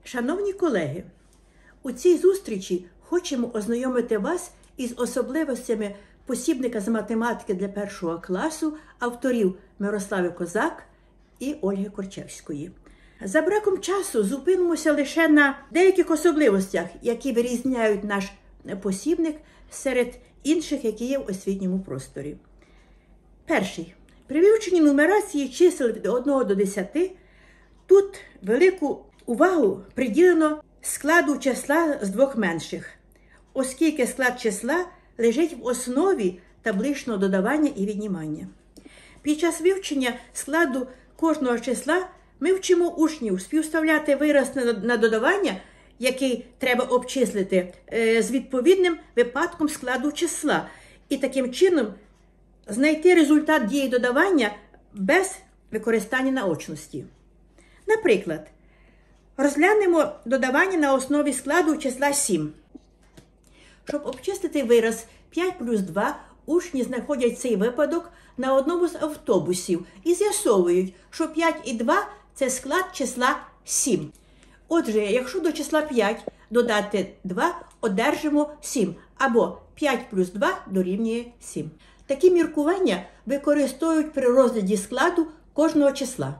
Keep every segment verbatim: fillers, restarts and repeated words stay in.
Шановні колеги, у цій зустрічі хочемо ознайомити вас із особливостями посібника з математики для першого класу авторів Мирослави Козак і Ольги Корчевської. За браком часу зупинимося лише на деяких особливостях, які вирізняють наш посібник серед інших, які є в освітньому просторі. Перший. При вивченні нумерації чисел від одного до десяти тут велику увагу приділено складу числа з двох менших, оскільки склад числа лежить в основі табличного додавання і віднімання. Під час вивчення складу кожного числа ми вчимо учнів співставляти вираз на додавання, який треба обчислити, з відповідним випадком складу числа, і таким чином знайти результат дії додавання без використання наочності. Наприклад, розглянемо додавання на основі складу числа сім. Щоб обчислити вираз п'ять плюс два, учні знаходять цей випадок на одному з автобусів і з'ясовують, що п'ять і два – це склад числа сім. Отже, якщо до числа п'ять додати два, одержимо сім, або п'ять плюс два дорівнює сім. Такі міркування використовують при розгляді складу кожного числа.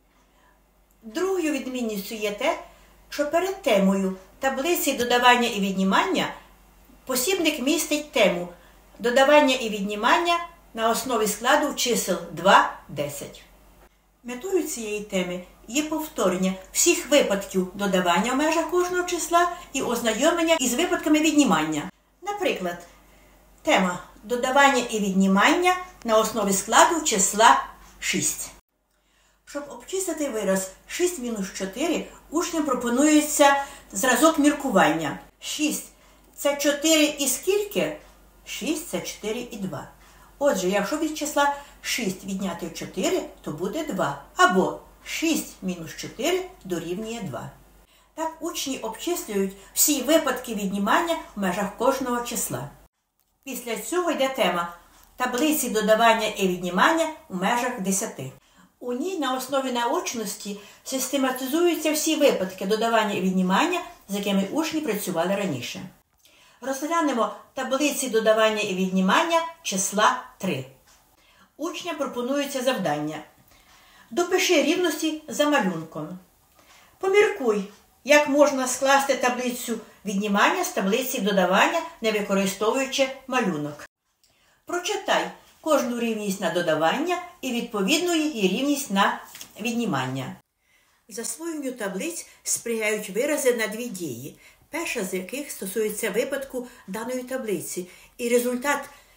Другою відмінністю є те, що перед темою таблиці додавання і віднімання посібник містить тему додавання і віднімання на основі складу чисел два - десять. Метою цієї теми є повторення всіх випадків додавання в межах кожного числа і ознайомлення із випадками віднімання. Наприклад, тема додавання і віднімання на основі складу числа шість. Щоб обчислити вираз шість мінус чотири, учням пропонується зразок міркування. шість – це чотири і скільки? шість – це чотири і два. Отже, якщо від числа шість відняти чотири, то буде два. Або шість мінус чотири дорівнює два. Так учні обчислюють всі випадки віднімання в межах кожного числа. Після цього йде тема таблиці додавання і віднімання в межах десяти. У ній на основі наочності систематизуються всі випадки додавання і віднімання, з якими учні працювали раніше. Розглянемо таблиці додавання і віднімання числа три. Учням пропонується завдання. Допиши рівності за малюнком. Поміркуй, як можна скласти таблицю віднімання з таблиці додавання, не використовуючи малюнок. Прочитай кожну рівність на додавання і відповідну її рівність на віднімання. Засвоєнню таблиць сприяють вирази на дві дії, перша з яких стосується випадку даної таблиці, і результат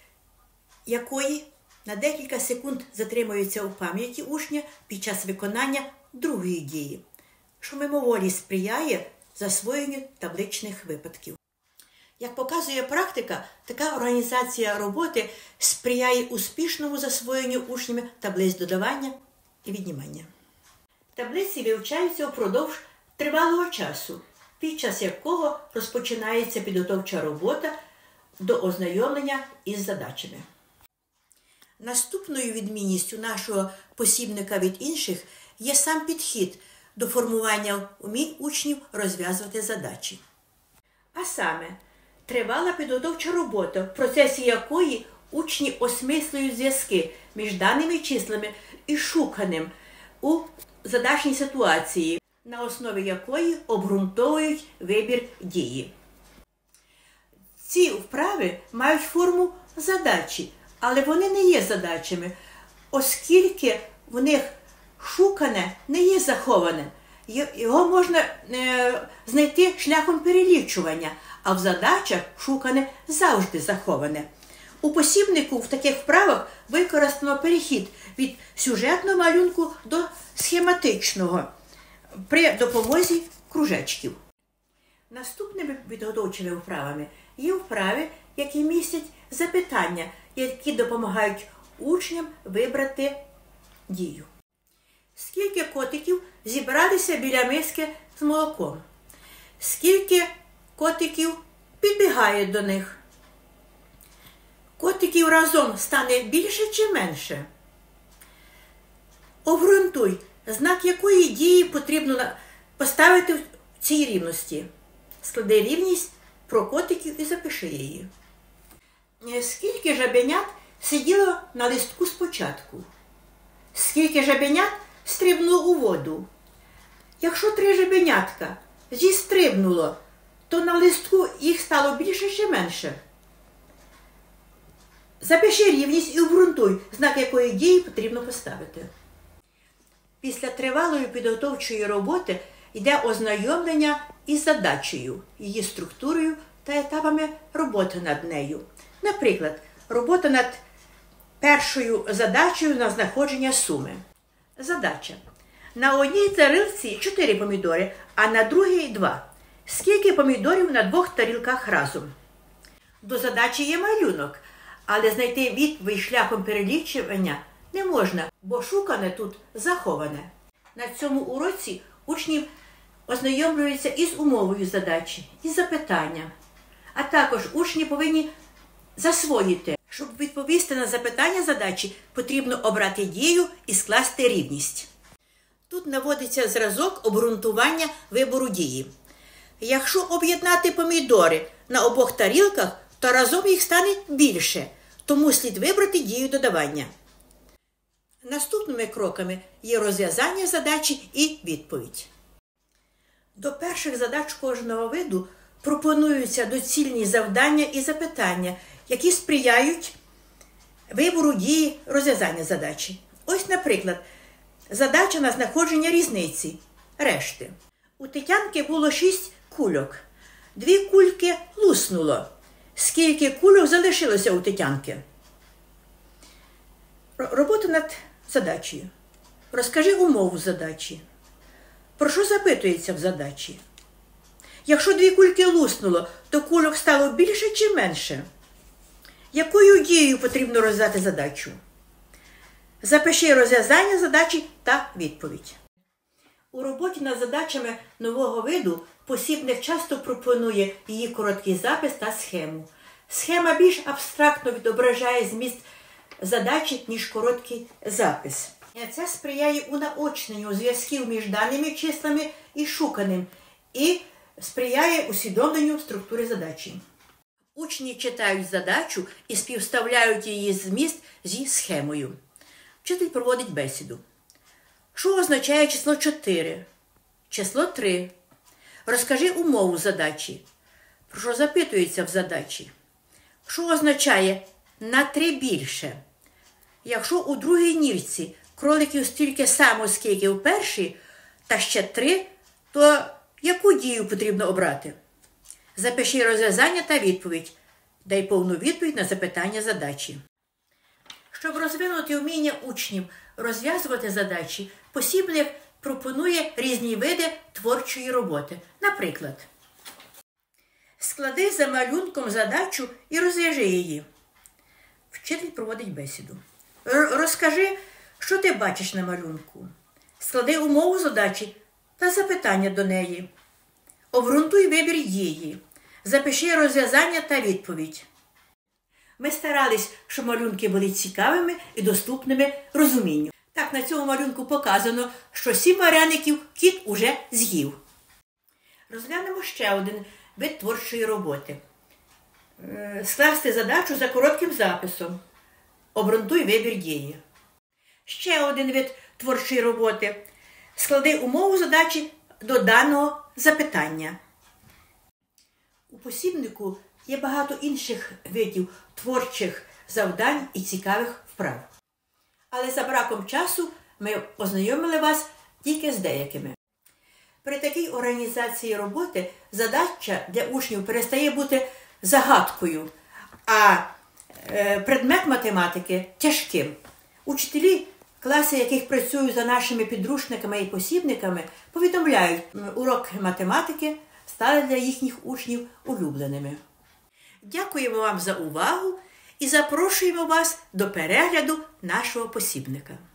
якої на декілька секунд затримується у пам'яті учня під час виконання другої дії, що мимоволі сприяє засвоєнню табличних випадків. Як показує практика, така організація роботи сприяє успішному засвоєнню учнями таблиць додавання і віднімання. Таблиці вивчаються впродовж тривалого часу, під час якого розпочинається підготовча робота до ознайомлення із задачами. Наступною відмінністю нашого посібника від інших є сам підхід до формування умінь учнів розв'язувати задачі. А саме, тривала підготовча робота, в процесі якої учні осмислюють зв'язки між даними числами і шуканим у задачній ситуації, на основі якої обґрунтовують вибір дії. Ці вправи мають форму задачі, але вони не є задачами, оскільки в них шукане не є заховане. Його можна е, знайти шляхом перелічування, а в задачах шукане завжди заховане. У посібнику в таких вправах використано перехід від сюжетного малюнку до схематичного при допомозі кружечків. Наступними підготовчими вправами є вправи, які містять запитання, які допомагають учням вибрати дію. Скільки котиків зібралися біля миски з молоком? Скільки котиків підбігає до них? Котиків разом стане більше чи менше? Обґрунтуй, знак якої дії потрібно поставити в цій рівності. Склади рівність про котиків і запиши її. Скільки жабенят сиділо на листку спочатку? Скільки жабенят стрибнуло у воду? Якщо три жабенятка зістрибнуло, то на листку їх стало більше чи менше? Запиши рівність і обґрунтуй, знак якої дії потрібно поставити. Після тривалої підготовчої роботи йде ознайомлення із задачею, її структурою та етапами роботи над нею. Наприклад, робота над першою задачею на знаходження суми. Задача. На одній тарілці чотири помідори, а на другій два. Скільки помідорів на двох тарілках разом? До задачі є малюнок, але знайти відповідь шляхом перелічування не можна, бо шукане тут заховане. На цьому уроці учні ознайомлюються із умовою задачі, із запитанням. А також учні повинні засвоїти. Щоб відповісти на запитання задачі, потрібно обрати дію і скласти рівність. Тут наводиться зразок обґрунтування вибору дії. Якщо об'єднати помідори на обох тарілках, то разом їх стане більше, тому слід вибрати дію додавання. Наступними кроками є розв'язання задачі і відповідь. До перших задач кожного виду пропонуються доцільні завдання і запитання, які сприяють вибору дії розв'язання задачі. Ось, наприклад, задача на знаходження різниці, решти. У Тетянки було шість кульок. Дві кульки луснуло. Скільки кульок залишилося у Тетянки? Робота над задачею. Розкажи умову задачі. Про що запитується в задачі? Якщо дві кульки луснуло, то кульок стало більше чи менше? Якою дією потрібно розв'язати задачу? Запиши розв'язання задачі та відповідь. У роботі над задачами нового виду посібник часто пропонує її короткий запис та схему. Схема більш абстрактно відображає зміст задачі, ніж короткий запис. Це сприяє унаочненню зв'язків між даними числами і шуканим і сприяє усвідомленню структури задачі. Учні читають задачу і співставляють її зміст зі схемою. Вчитель проводить бесіду. Що означає число чотири? Число три. Розкажи умову задачі. Про що запитується в задачі? Що означає на три більше? Якщо у другій нірці кроликів стільки само, скільки у першій, та ще три, то яку дію потрібно обрати? Запиши розв'язання та відповідь. Дай повну відповідь на запитання задачі. Щоб розвинути вміння учнів розв'язувати задачі, посібник пропонує різні види творчої роботи. Наприклад, склади за малюнком задачу і розв'яжи її. Вчитель проводить бесіду. Розкажи, що ти бачиш на малюнку. Склади умову задачі та запитання до неї. Обґрунтуй вибір дії. Запиши розв'язання та відповідь. Ми старались, щоб малюнки були цікавими і доступними розумінню. Так, на цьому малюнку показано, що сім вареників кіт уже з'їв. Розглянемо ще один вид творчої роботи. Скласти задачу за коротким записом. Обґрунтуй вибір дії. Ще один вид творчої роботи. Склади умову задачі до даного запитання. У посібнику є багато інших видів творчих завдань і цікавих вправ. Але за браком часу ми ознайомили вас тільки з деякими. При такій організації роботи задача для учнів перестає бути загадкою, а предмет математики – тяжким. Учителі, класи яких працюють за нашими підручниками і посібниками, повідомляють, уроки математики стали для їхніх учнів улюбленими. Дякуємо вам за увагу і запрошуємо вас до перегляду нашого посібника.